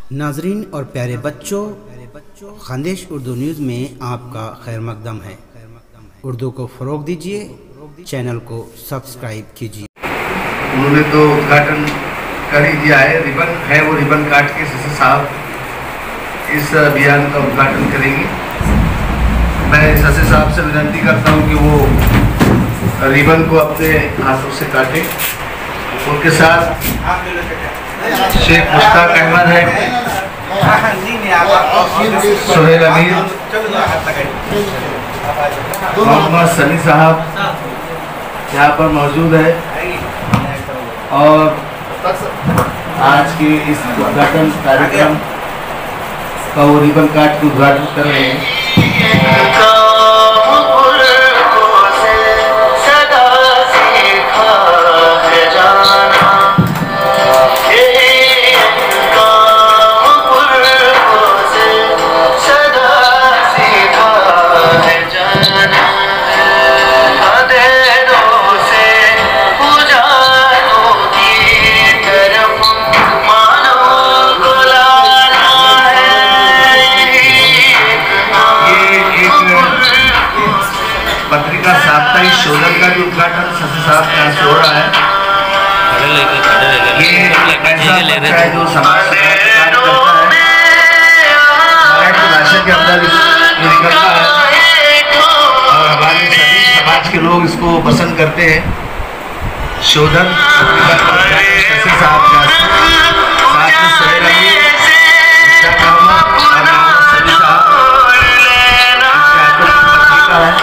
नाजरीन और प्यारे बच्चों, खानदेश उर्दू न्यूज़ में आपका खैर मकदम है। उर्दू को फ़रोग दीजिए, चैनल को सब्सक्राइब कीजिए। उन्होंने तो उद्घाटन कर ही दिया है, रिबन है वो रिबन काट के सीसी साहब इस अभियान का उद्घाटन करेंगे। मैं ससे साहब से विनती करता हूं कि वो रिबन को अपने हाथों से काटें। उनके साथ शेख मुश्ताक अहमद है, सुहेल अमीर, मोहम्मद सनी साहब यहाँ पर मौजूद है और आज के इस उद्घाटन कार्यक्रम का वो रिबन काट के उद्घाटन कर रहे हैं। पत्रिका साप्ताहिक शोधन का भी उद्घाटन ससे साहब के यहाँ से हो रहा है। ये ऐसा पत्र है जो समाज से कार्य करता है, मराठी भाषा के अंदर ये निकलता है और हमारे सभी समाज के लोग इसको पसंद करते हैं। शोधन ससे साहब के साथ में सुहेल अमीर, मुश्ताक अहमद और मोहम्मद सनी साहब पत्रिका है।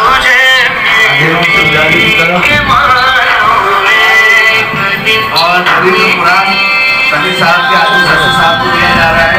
और कुरान सनी साहब के हाथों ससे साहब को दिया जा रहा है।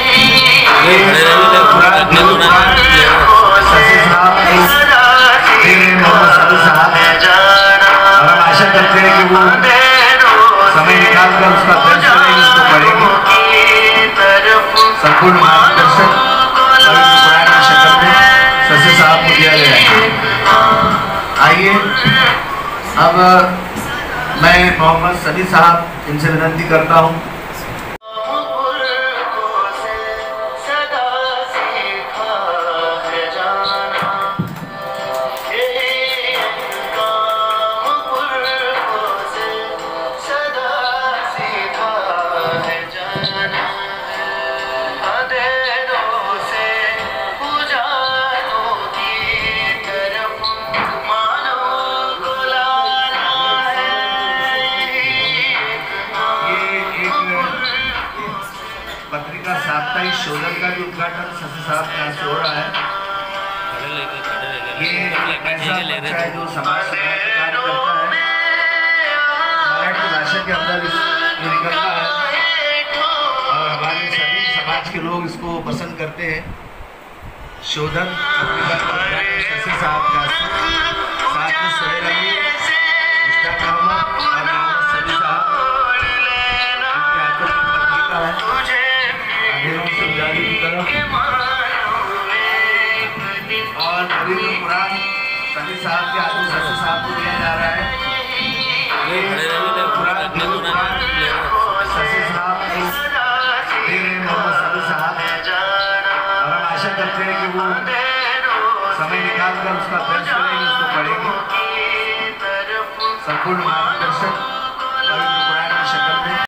ससे साहब मोहम्मद सनी साहब, और हम आशा करते हैं कि वो समय निकाल कर उसका दर्ज करेंगे, उसको पढ़ेंगे। संपूर्ण मार्गदर्शन कुरान की शक्ल में ससे साहब को दिया गया है। आइए अब मैं मोहम्मद सनी साहब इनसे विनती करता हूं। पत्रिका साप्ताहिक शोधन का भी उद्घाटन ससे साहब के यहाँ से हो रहा है। ये ऐसा पत्र है जो समाज से कार्य करता है, मराठी भाषा के अंदर ये निकलता है और हमारे सभी समाज के लोग इसको पसंद करते हैं। शोधन पत्रिका का उद्घाटन ससे साहब के साथ में सुहेल अमीर, मुश्ताक अहमद और मोहम्मद सनी साहब इनके हाथों की पत्रिका है। और कुरान सनी साहब के हाथों ससे साहब को दिया जा रहा है। ससे साहब मोहम्मद सनी साहब, और हम आशा करते हैं कि वो समय निकाल कर उसका दर्ज करेंगे, उसको पढ़ेंगे। संपूर्ण मार्गदर्शन